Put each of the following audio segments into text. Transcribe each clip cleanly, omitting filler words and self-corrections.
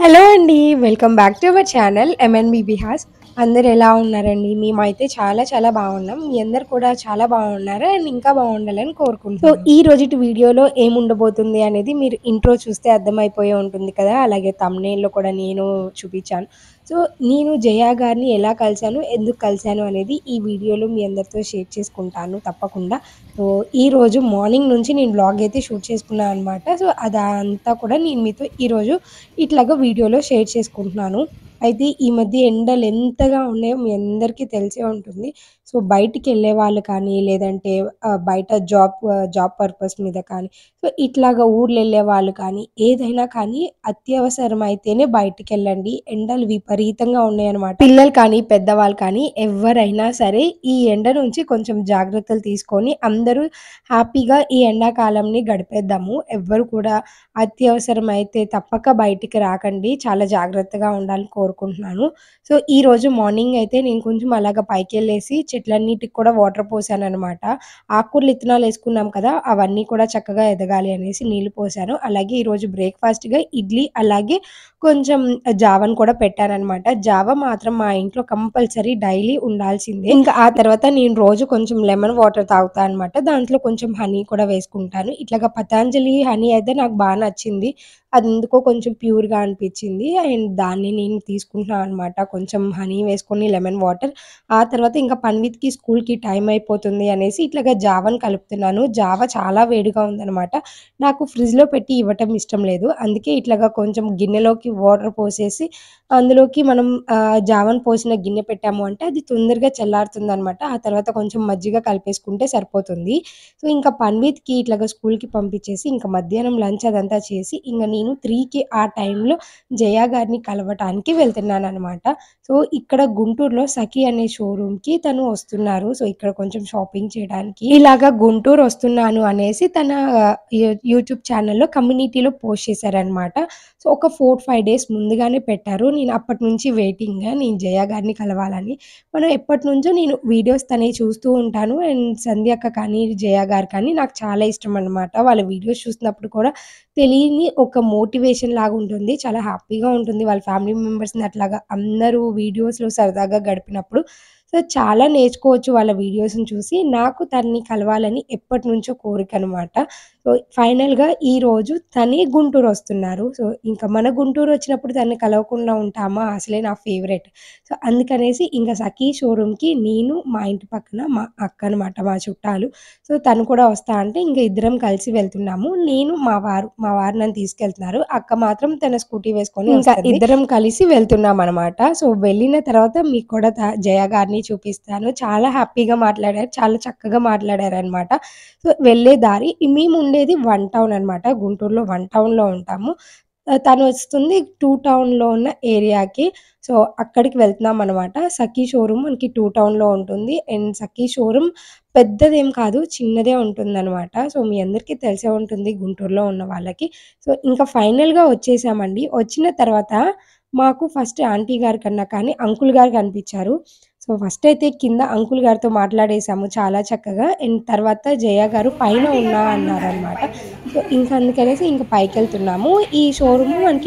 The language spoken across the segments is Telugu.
హలో అండి. Welcome back to our channel MNB బిహాస్. అందరూ ఎలా ఉన్నారండి? మేమైతే చాలా చాలా బాగున్నాం. మీ అందరూ కూడా చాలా బాగున్నారా? అండ్ ఇంకా బాగుండాలని కోరుకుంటున్నాను. సో, ఈ రోజుటి వీడియోలో ఏముండబోతుంది అనేది మీరు ఇంట్రో చూస్తే అర్థమైపోయే ఉంటుంది కదా! అలాగే థంబ్‌నెయిల్‌లో కూడా నేను చూపించాను. సో, నేను జయ గారిని ఎలా కలిసాను, ఎందుకు కలిసాను అనేది ఈ వీడియోలో మీ అందరితో షేర్ చేసుకుంటాను తప్పకుండా. సో, ఈరోజు మార్నింగ్ నుంచి నేను వ్లాగ్ అయితే షూట్ చేసుకున్నాను అనమాట. సో, అదంతా కూడా నేను మీతో ఈరోజు ఇట్లాగా వీడియోలో షేర్ చేసుకుంటున్నాను. అయితే ఈ మధ్య ఎండలు ఎంతగా ఉన్నాయో మీ అందరికీ తెలిసే ఉంటుంది. సో, బయటికెళ్ళే వాళ్ళు కానీ, లేదంటే బయట జాబ్ పర్పస్ మీద కానీ, సో, ఇట్లాగా ఊర్లెళ్ళే వాళ్ళు కానీ, ఏదైనా కానీ అత్యవసరమైతేనే బయటికెళ్ళండి. ఎండలు విపరీతంగా ఉన్నాయన్నమాట. పిల్లలు కానీ, పెద్దవాళ్ళు కానీ ఎవ్వరైనా సరే ఈ ఎండ నుంచి కొంచెం జాగ్రత్తలు తీసుకొని అందరూ హ్యాపీగా ఈ ఎండాకాలంని గడిపేద్దాము. ఎవ్వరు కూడా అత్యవసరమైతే తప్పక బయటికి రాకండి. చాలా జాగ్రత్తగా ఉండాలని కోరుకుంటున్నాను. సో, ఈరోజు మార్నింగ్ అయితే నేను కొంచెం అలాగా పైకెళ్ళేసి చెట్లన్నిటికి కూడా వాటర్ పోసాననమాట. ఆకుకూరలు ఇత్తనాలేసుకున్నాం కదా! అవన్నీ కూడా చక్కగా ఎదగాలి అనేసి నీళ్లు పోసాను. అలాగే ఈరోజు బ్రేక్‌ఫాస్ట్‌గా ఇడ్లీ అలాగే కొంచెం జావను కూడా పెట్టాననమాట. జావ మాత్రం మా ఇంట్లో కంపల్సరీ డైలీ ఉండాల్సిందే. ఇంకా ఆ తర్వాత నేను రోజు కొంచెం లెమన్ వాటర్ తాగుతా అనమాట. దాంట్లో కొంచెం హనీ కూడా వేసుకుంటాను. ఇట్లాగా పతాంజలి హనీ అయితే నాకు నచ్చింది. అదెందుకో కొంచెం ప్యూర్‌గా అనిపిచ్చింది. అండ్ దాన్ని నేను తీసుకుంటున్నాను అనమాట. కొంచెం హనీ వేసుకొని లెమన్ వాటర్. ఆ తర్వాత ఇంకా పన్విత్‌కి స్కూల్‌కి టైం అయిపోతుంది అనేసి ఇట్లాగా జావని కలుపుతున్నాను. జావ చాలా వేడిగా ఉందనమాట. నాకు ఫ్రిడ్జ్‌లో పెట్టి ఇవ్వటం ఇష్టం లేదు. అందుకే ఇట్లాగా కొంచెం గిన్నెలోకి వాటర్ పోసేసి అందులోకి మనం జావను పోసిన గిన్నె పెట్టాము అంటే అది తొందరగా చల్లారుతుందనమాట. ఆ తర్వాత కొంచెం మజ్జిగ కలిపేసుకుంటే సరిపోతుంది. సో, ఇంకా పన్విత్‌కి ఇట్లాగా స్కూల్‌కి పంపించేసి ఇంక మధ్యాహ్నం లంచ్ అదంతా చేసి ఇంగ నేను 3కి ఆ టైంలో జయ గారిని కలవటానికి వెళ్తున్నాననమాట. సో, ఇక్కడ గుంటూరులో సఖి అనే షోరూమ్‌కి తను వస్తున్నారు. సో, ఇక్కడ కొంచెం షాపింగ్ చేయడానికి. ఇలాగా గుంటూరు వస్తున్నాను అనేసి తన యూట్యూబ్ ఛానెల్‌లో కమ్యూనిటీలో పోస్ట్ చేశారనమాట. సో, ఒక 4, 5 డేస్ ముందుగానే పెట్టారు. నేను అప్పటినుంచి వెయిటింగ్ నేను జయ గారిని కలవాలని. మనం ఎప్పటినుంచో నేను వీడియోస్ తనయి చూస్తూ ఉంటాను. అండ్ సంధ్య అక్క కానీ, జయ గారు కానీ నాకు చాలా ఇష్టమనమాట. వాళ్ళ వీడియోస్ చూసినప్పుడు కూడా తెలియని ఒక మోటివేషన్ లాగుంటుంది. చాలా హ్యాపీగా ఉంటుంది. వాళ్ళ ఫ్యామిలీ మెంబర్స్‌ని అట్లాగా అందరూ వీడియోస్‌లో సరదాగా గడిపినప్పుడు. సో, చాలా నేర్చుకోవచ్చు వాళ్ళ వీడియోస్‌ని చూసి. నాకు తనని కలవాలని ఎప్పటినుంచో కోరికనమాట. సో, ఫైనల్‌గా ఈరోజు తనే గుంటూరొస్తున్నారు. సో, ఇంక మన గుంటూరొచ్చినప్పుడు తనని కలవకుండా ఉంటామా? అసలే నా ఫేవరెట్. సో, అందుకనేసి ఇంక సఖీ షోరూమ్‌కి నేను, మా ఇంటి పక్కన మా అక్క అనమాట మా చుట్టాలు. సో, తను కూడా వస్తా అంటే ఇంక ఇద్దరం కలిసి వెళ్తున్నాము. నేను, మా వారు నన్ను తీసుకెళ్తున్నారు. అక్క మాత్రం తన స్కూటీ వేసుకొని ఇంకా వస్తది. ఇద్దరం కలిసి వెళ్తున్నామనమాట. సో, వెళ్ళిన తర్వాత మీకు కూడా జయ గారిని చూపిస్తాను. చాలా హ్యాపీగా మాట్లాడారు. చాలా చక్కగా మాట్లాడారనమాట. సో, వెళ్ళే దారి మేముండేది వన్ టౌన్ అనమాట. గుంటూరులో వన్ టౌన్‌లో ఉంటాము. తనొస్తుంది 2 టౌన్‌లో ఉన్న ఏరియాకి. సో, అక్కడికి వెళ్తున్నామనమాట. సఖీ షోరూమ్ మనకి 2 టౌన్‌లో ఉంటుంది. అండ్ సఖీ షోరూమ్ పెద్దదేం కాదు. చిన్నదే ఉంటుందనమాట. సో, మీ అందరికీ తెలిసే ఉంటుంది గుంటూరులో ఉన్న వాళ్ళకి. సో, ఇంకా ఫైనల్‌గా వచ్చేసామండి. వచ్చిన తర్వాత మాకు ఫస్ట్ ఆంటీ గారి కన్నా కానీ అంకుల్ గారు కనిపిచ్చారు. సో, ఫస్టయితే కింద అంకుల్ గారితో మాట్లాడేసాము చాలా చక్కగా. అండ్ తర్వాత జయ గారు పైన ఉన్నా అన్నారనమాట. సో, ఇంక అందుకనేసి ఇంక పైకెళ్తున్నాము. ఈ షోరూము మనకి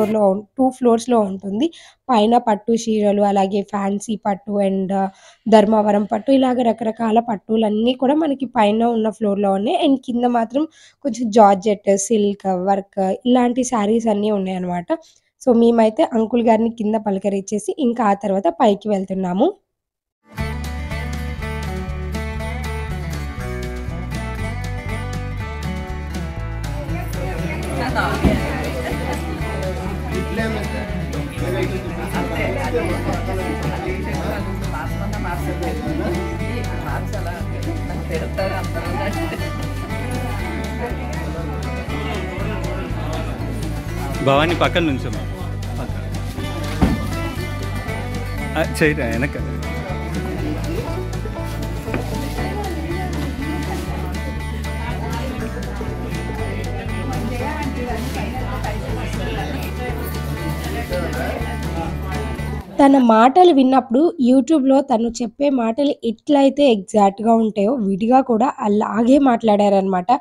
2 ఫ్లోర్స్‌లో ఉంటుంది. పైన పట్టు చీరలు, అలాగే ఫ్యాన్సీ పట్టు అండ్ ధర్మవరం పట్టు ఇలాగ రకరకాల పట్టులన్నీ కూడా మనకి పైన ఉన్న ఫ్లోర్‌లో ఉన్నాయి. అండ్ కింద మాత్రం కొంచెం జార్జెట్, సిల్క్, వర్క్ ఇలాంటి శారీస్ అన్నీ ఉన్నాయన్నమాట. సో, మేమైతే అంకుల్ గారిని కింద పలకరించేసి ఇంకా ఆ తర్వాత పైకి వెళ్తున్నాము. భవాని పక్కన నుంచోమ్మా పక్కన చేయరా వెనక తన మాటలు విన్నప్పుడు యూట్యూబ్‌లో తను చెప్పే మాటలు ఎట్లయితే ఎగ్జాక్ట్‌గా ఉంటాయో విడిగా కూడా అలాగే మాట్లాడారనమాట.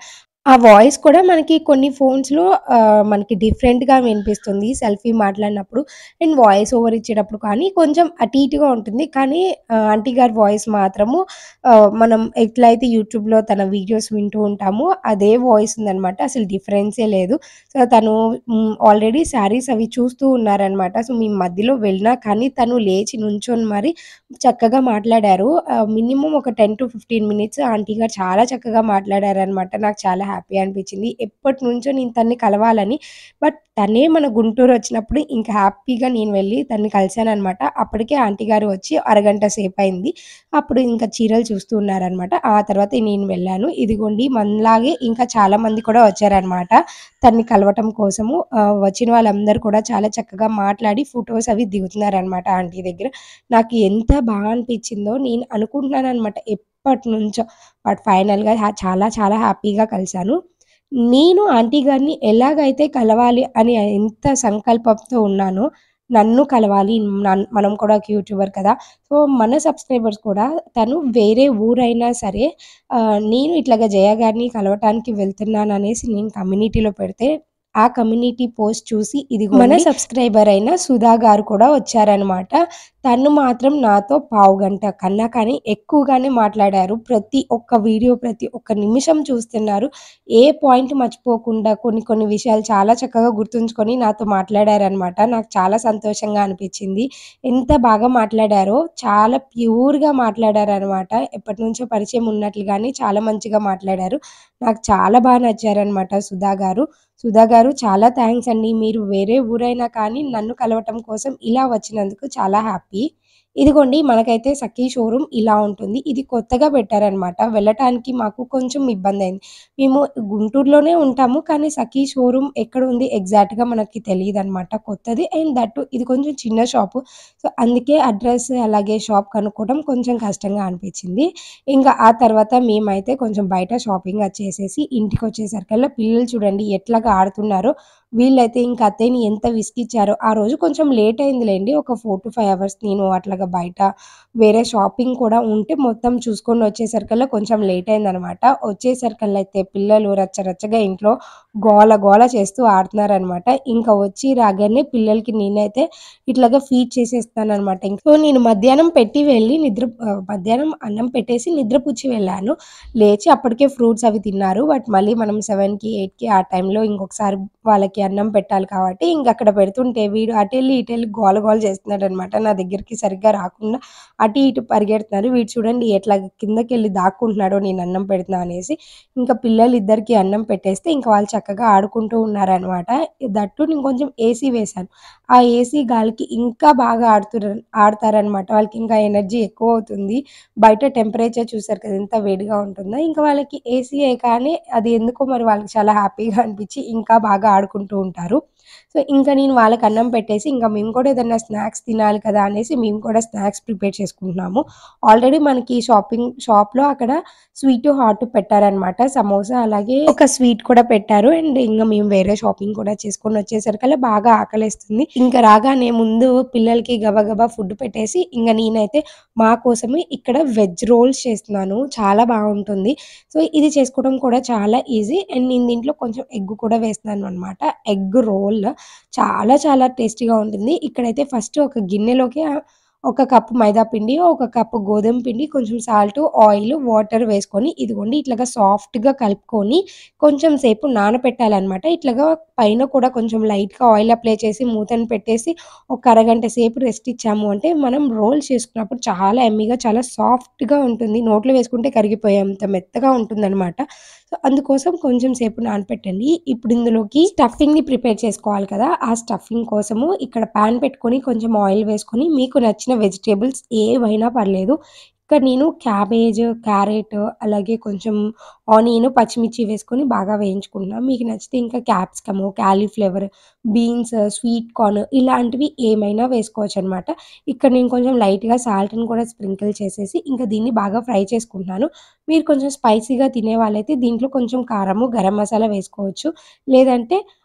ఆ వాయిస్ కూడా మనకి కొన్ని ఫోన్స్‌లో మనకి డిఫరెంట్‌గా వినిపిస్తుంది. సెల్ఫీ మాట్లాడినప్పుడు అండ్ వాయిస్ ఓవర్ ఇచ్చేటప్పుడు కానీ కొంచెం అటు ఇటుగా ఉంటుంది. కానీ ఆంటీ గారి వాయిస్ మాత్రము మనం ఎట్లయితే యూట్యూబ్‌లో తన వీడియోస్ వింటూ ఉంటామో అదే వాయిస్ ఉందనమాట. అసలు డిఫరెన్సే లేదు. సో, తను ఆల్రెడీ శారీస్ అవి చూస్తూ ఉన్నారనమాట. సో, మేము మధ్యలో వెళ్ళినా కానీ తను లేచి నుంచొని మరి చక్కగా మాట్లాడారు. మినిమమ్ ఒక 10-15 మినిట్స్ ఆంటీ గారు చాలా చక్కగా మాట్లాడారనమాట. నాకు చాలా హ్యాపీ అనిపించింది. ఎప్పటినుంచో నేను తనని కలవాలని, బట్ తనే మన గుంటూరు వచ్చినప్పుడు ఇంక హ్యాపీగా నేను వెళ్ళి తనని కలిసాననమాట. అప్పటికే ఆంటీ గారు వచ్చి అరగంట సేపయింది. అప్పుడు ఇంకా చీరలు చూస్తూ ఉన్నారనమాట. ఆ తర్వాత నేను వెళ్ళాను. ఇదిగోండి మనలాగే ఇంకా చాలా మంది కూడా వచ్చారనమాట తనని కలవటం కోసము. వచ్చిన వాళ్ళందరూ కూడా చాలా చక్కగా మాట్లాడి ఫోటోస్ అవి దిగుతున్నారనమాట ఆంటీ దగ్గర. నాకు ఎంత బాగా అనిపించిందో నేను అనుకుంటున్నాననమాట ఎప్పటినుంచో. బట్ ఫైనల్‌గా చాలా చాలా హ్యాపీగా కలిసాను. నేను ఆంటీ గారిని ఎలాగైతే కలవాలి అని ఎంత సంకల్పంతో ఉన్నానో, నన్ను కలవాలి మనం కూడా ఒక యూట్యూబర్ కదా! సో, మన సబ్స్క్రైబర్స్ కూడా తను వేరే ఊరైనా సరే నేను ఇట్లాగా జయ గారిని కలవటానికి వెళ్తున్నాననేసి నేను కమ్యూనిటీలో పెడితే, ఆ కమ్యూనిటీ పోస్ట్ చూసి ఇదిగోండి మన సబ్స్క్రైబర్ అయిన సుధా గారు కూడా వచ్చారనమాట. తను మాత్రం నాతో పావుగంట కన్నా కానీ ఎక్కువగానే మాట్లాడారు. ప్రతి ఒక్క వీడియో, ప్రతి ఒక్క నిమిషం చూస్తున్నారు. ఏ పాయింట్ మర్చిపోకుండా కొన్ని కొన్ని విషయాలు చాలా చక్కగా గుర్తుంచుకొని నాతో మాట్లాడారనమాట. నాకు చాలా సంతోషంగా అనిపిచ్చింది. ఎంత బాగా మాట్లాడారో చాలా ప్యూర్‌గా మాట్లాడారనమాట. ఎప్పటినుంచో పరిచయం ఉన్నట్లుగానే చాలా మంచిగా మాట్లాడారు. నాకు చాలా నచ్చారనమాట సుధా గారు. సుధా గారు చాలా థాంక్స్ అండి. మీరు వేరే ఊరైనా కానీ నన్ను కలవటం కోసం ఇలా వచ్చినందుకు చాలా హ్యాపీ. ఇదిగోండి మనకైతే సఖీ షోరూమ్ ఇలా ఉంటుంది. ఇది కొత్తగా పెట్టారనమాట. వెళ్ళటానికి మాకు కొంచెం ఇబ్బందయింది. మేము గుంటూరులోనే ఉంటాము. కానీ సఖీ షోరూమ్ ఎక్కడుంది ఎగ్జాక్ట్‌గా మనకి తెలీదనమాట. కొత్తది అండ్ దట్ టూ ఇది కొంచెం చిన్న షాపు. సో, అందుకే అడ్రెస్ అలాగే షాప్ కనుక్కోవడం కొంచెం కష్టంగా అనిపిచ్చింది. ఇంకా ఆ తర్వాత మేమైతే కొంచెం బయట షాపింగ్ అది చేసేసి ఇంటికొచ్చేసరికల్లా పిల్లలు చూడండి ఎట్లాగా ఆడుతున్నారో, వీళ్ళైతే ఇంక అత్తయ్యని ఎంత విసిగిచ్చారో. ఆ రోజు కొంచెం లేట్ అయిందిలెండి. ఒక 4-5 అవర్స్ నేను అట్లాగా బయట వేరే షాపింగ్ కూడా ఉంటే మొత్తం చూసుకొని వచ్చేసరికల్లా కొంచెం లేట్ అయిందనమాట. వచ్చేసరికల్లా అయితే పిల్లలు రచ్చ రచ్చగా ఇంట్లో గోల గోల చేస్తూ ఆడుతున్నారనమాట. ఇంకా వచ్చి రాగానే పిల్లలకి నేనైతే ఇట్లాగా ఫీడ్ చేసేస్తాననమాట. సో, నేను మధ్యాహ్నం పెట్టి వెళ్ళి మధ్యాహ్నం అన్నం పెట్టేసి నిద్రపుచ్చి వెళ్ళాను. లేచి అప్పటికే ఫ్రూట్స్ అవి తిన్నారు. బట్ మళ్ళీ మనం 7కి, 8కి ఆ టైంలో ఇంకొకసారి వాళ్ళకి అన్నం పెట్టాలి కాబట్టి ఇంకక్కడ పెడుతుంటే వీడు అటెళ్ళి, ఇటెళ్ళి గోల గోల చేస్తున్నాడనమాట. నా దగ్గరికి సరిగ్గా రాకుండా అటు ఇటు పరిగెడుతున్నారు. వీడు చూడండి ఎట్లా కిందకెళ్ళి దాక్కుంటున్నాడో నేను అన్నం పెడుతున్నా అనేసి. ఇంకా పిల్లలిద్దరికీ అన్నం పెట్టేస్తే ఇంక వాళ్ళు చక్కగా ఆడుకుంటూ ఉన్నారనమాట. దట్ టూ నేను కొంచెం ఏసీ వేశాను. ఆ ఏసీ గాలికి ఇంకా బాగా ఆడతారనమాట. వాళ్ళకి ఇంకా ఎనర్జీ ఎక్కువవుతుంది. బయట టెంపరేచర్ చూసారు కదా! ఎంత వేడిగా ఉంటుందో. ఇంకా వాళ్ళకి ఏసీయే కానీ అది ఎందుకో మరి వాళ్ళకి చాలా హ్యాపీగా అనిపిచ్చి ఇంకా బాగా ఆడుకుంటూ ఉంటారు. సో, ఇంకా నేను వాళ్ళకి అన్నం పెట్టేసి ఇంకా మేము కూడా ఏదన్నా స్నాక్స్ తినాలి కదా! అనేసి మేము కూడా స్నాక్స్ ప్రిపేర్ చేసుకుంటున్నాము. ఆల్రెడీ మనకి షాప్‌లో అక్కడ స్వీటు, హాటు పెట్టారనమాట. సమోసా అలాగే ఒక స్వీట్ కూడా పెట్టారు. అండ్ ఇంగ మేము వేరే షాపింగ్ కూడా చేసుకొనొచ్చేసరికల్లా బాగా ఆకలేస్తుంది. ఇంక రాగానే ముందు పిల్లలకి గబగబా ఫుడ్ పెట్టేసి ఇంగ నేనైతే మా కోసమే ఇక్కడ వెజ్ రోల్స్ చేస్తున్నాను. చాలా బావుంటుంది. సో, ఇది చేసుకోవడం కూడా చాలా ఈజీ. అండ్ నేను దీంట్లో కొంచెం ఎగ్ కూడా వేస్తున్నాననమాట. ఎగ్ రోల్ చాలా చాలా టేస్టీగా ఉంటుంది. ఇక్కడైతే ఫస్ట్ ఒక గిన్నెలోకి ఒక కప్పు మైదా పిండి, ఒక కప్పు గోధుమ పిండి, కొంచెం సాల్టు, ఆయిలు, వాటర్ వేసుకొని ఇదిగోండి ఇట్లాగా సాఫ్ట్‌గా కలుపుకొని కొంచెం సేపు నానపెట్టాలనమాట. ఇట్లాగా పైన కూడా కొంచెం లైట్‌గా ఆయిల్ అప్లై చేసి మూతను పెట్టేసి ఒక అరగంట సేపు రెస్ట్ ఇచ్చాము అంటే మనం రోల్ చేసుకున్నప్పుడు చాలా యమ్మీగా చాలా సాఫ్ట్‌గా ఉంటుంది. నోట్లో వేసుకుంటే కరిగిపోయేంత మెత్తగా ఉంటుందనమాట. సో, అందుకోసం కొంచెం సేపు నానపెట్టండి. ఇప్పుడు ఇందులోకి స్టఫింగ్‌ని ప్రిపేర్ చేసుకోవాలి కదా! ఆ స్టఫింగ్ కోసము ఇక్కడ పాన్ పెట్టుకొని కొంచెం ఆయిల్ వేసుకొని మీకు నచ్చిన వెజిటబుల్స్ ఏవైనా పర్లేదు. ఇక్కడ నేను క్యాబేజ్, క్యారెట్ అలాగే కొంచెం ఆనియన్, పచ్చిమిర్చి వేసుకొని బాగా వేయించుకుంటున్నా. మీకు నచ్చితే ఇంకా capsicum, cauliflower, beans, sweet corn ఇలాంటివి ఏమైనా వేసుకోవచ్చనమాట. ఇక్కడ నేను కొంచెం లైట్‌గా సాల్ట్‌ని కూడా స్ప్రింకిల్ చేసేసి ఇంకా దీన్ని బాగా ఫ్రై చేసుకుంటున్నాను. మీరు కొంచెం స్పైసీగా తినే వాళ్ళైతే దీంట్లో కొంచెం కారము, గరం మసాలా వేసుకోవచ్చు. లేదంటే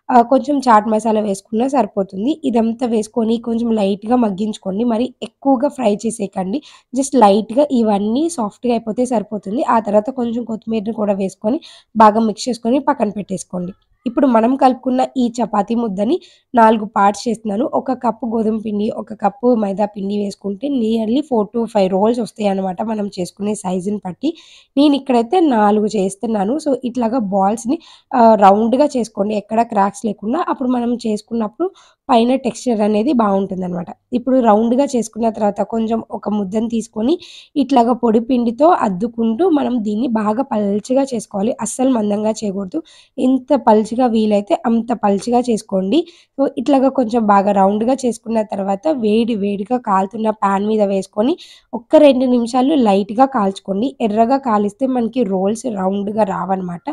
కొంచెం చాట్ మసాలా వేసుకున్నా సరిపోతుంది. ఇదంతా వేసుకొని కొంచెం లైట్‌గా మగ్గించుకోండి. మరి ఎక్కువగా ఫ్రై చేసేయకండి. జస్ట్ లైట్‌గా ఇవన్నీ సాఫ్ట్‌గా అయిపోతే సరిపోతుంది. ఆ తర్వాత కొంచెం కొత్తిమీరని కూడా వేసుకొని బాగా మిక్స్ చేసుకొని పక్కన పెట్టేసుకోండి. ఇప్పుడు మనం కలుపుకున్న ఈ చపాతీ ముద్దని 4 పార్ట్స్ చేస్తున్నాను. ఒక కప్పు గోధుమ పిండి, ఒక కప్పు మైదా పిండి వేసుకుంటే నియర్లీ 4-5 రోల్స్ వస్తాయన్నమాట మనం చేసుకునే సైజుని బట్టి. నేనిక్కడైతే 4 చేస్తున్నాను. సో, ఇట్లాగా బాల్స్‌ని రౌండ్‌గా చేసుకోండి. ఎక్కడ క్రాక్స్ లేకుండా. అప్పుడు మనం చేసుకున్నప్పుడు పైన టెక్స్చర్ అనేది బావుంటుందనమాట. ఇప్పుడు రౌండ్‌గా చేసుకున్న తర్వాత కొంచెం ఒక ముద్దని తీసుకొని ఇట్లాగా పొడి పిండితో అద్దుకుంటూ మనం దీన్ని బాగా పల్చగా చేసుకోవాలి. అస్సలు మందంగా చేయకూడదు. ఎంత పల్చగా వీలైతే అంత పల్చగా చేసుకోండి. సో, ఇట్లాగా కొంచెం బాగా రౌండ్‌గా చేసుకున్న తర్వాత వేడి వేడిగా కాలుతున్న పాన్ మీద వేసుకొని ఒక్క 2 నిమిషాలు లైట్‌గా కాల్చుకోండి. ఎర్రగా కాలిస్తే మనకి రోల్స్ రౌండ్‌గా రావన్నమాట.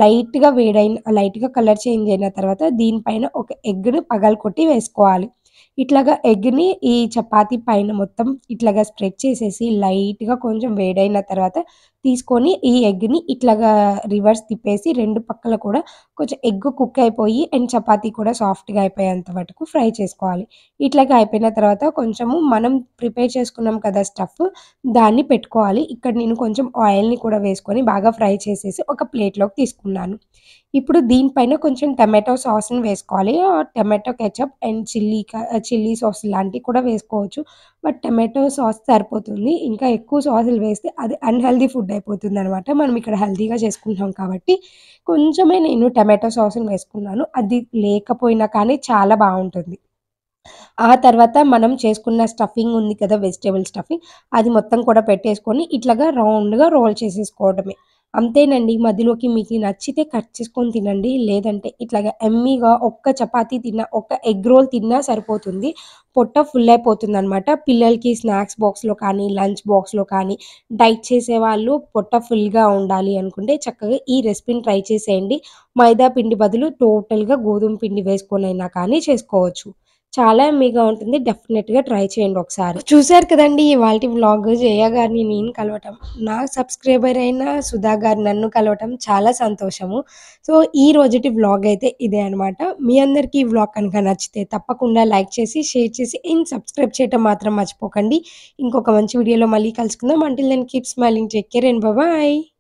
లైట్‌గా కలర్ చేంజ్ అయిన తర్వాత దీనిపైన ఒక ఎగ్‌ని పగలగొట్టి వేసుకోవాలి. ఇట్లాగా ఎగ్‌ని ఈ చపాతీ పైన మొత్తం ఇట్లాగా స్ప్రెడ్ చేసేసి లైట్‌గా కొంచెం వేడైన తర్వాత తీసుకొని ఈ ఎగ్‌ని ఇట్లాగా రివర్స్ తిప్పేసి 2 పక్కల కూడా కొంచెం ఎగ్ కుక్ అయిపోయి అండ్ చపాతీ కూడా సాఫ్ట్‌గా అయిపోయేంత వరకు ఫ్రై చేసుకోవాలి. ఇట్లాగా అయిపోయిన తర్వాత కొంచెము మనం ప్రిపేర్ చేసుకున్నాం కదా స్టఫ్ దాన్ని పెట్టుకోవాలి. ఇక్కడ నేను కొంచెం ఆయిల్‌ని కూడా వేసుకొని బాగా ఫ్రై చేసేసి ఒక ప్లేట్‌లోకి తీసుకున్నాను. ఇప్పుడు దీనిపైన కొంచెం టమాటో సాస్‌ని వేసుకోవాలి. Tomato ketchup and chilli sauce లాంటివి కూడా వేసుకోవచ్చు. బట్ టమాటో సాస్ సరిపోతుంది. ఇంకా ఎక్కువ సాసులు వేస్తే అది అన్‌హెల్తీ ఫుడ్ అయిపోతుందనమాట. మనం ఇక్కడ హెల్తీగా చేసుకుంటున్నాం కాబట్టి కొంచెమే నేను టమాటో సాస్‌ని వేసుకున్నాను. అది లేకపోయినా కానీ చాలా బావుంటుంది. ఆ తర్వాత మనం చేసుకున్న స్టఫింగ్ ఉంది కదా! వెజిటబుల్ స్టఫింగ్ అది మొత్తం కూడా పెట్టేసుకొని ఇట్లాగా రౌండ్‌గా రోల్ చేసేసుకోవడమే. అంతేనండి. మధ్యలోకి మీకు నచ్చితే కట్ చేసుకొని తినండి. లేదంటే ఇట్లాగా యమ్మీగా ఒక్క చపాతీ తిన్నా, ఒక్క ఎగ్ రోల్ తిన్నా సరిపోతుంది. పొట్ట ఫుల్ అయిపోతుందనమాట. పిల్లలకి స్నాక్స్ బాక్స్‌లో కానీ, లంచ్ బాక్స్‌లో కానీ, డైట్ చేసేవాళ్ళు పొట్ట ఫుల్‌గా ఉండాలి అనుకుంటే చక్కగా ఈ రెసిపీని ట్రై చేసేయండి. మైదా పిండి బదులు టోటల్‌గా గోధుమ పిండి వేసుకొనైనా కానీ చేసుకోవచ్చు. చాలా యమ్మీగా ఉంటుంది. డెఫినిట్‌గా ట్రై చేయండి ఒకసారి. చూసారు కదండీ ఇవాల్టి వ్లాగ్ జయ గారిని నేను కలవటం. నా సబ్‌స్క్రైబర్ అయిన సుధా గారు నన్ను కలవటం చాలా సంతోషము. సో, ఈ రోజుటి వ్లాగ్ అయితే ఇదే అనమాట. మీ అందరికీ ఈ వ్లాగ్ కనుక నచ్చితే తప్పకుండా లైక్ చేసి, షేర్ చేసి అండ్ సబ్‌స్క్రైబ్ చేయటం మాత్రం మర్చిపోకండి. ఇంకొక మంచి వీడియోలో మళ్ళీ కలుసుకుందాం. Until then keep smiling. Take care and bye.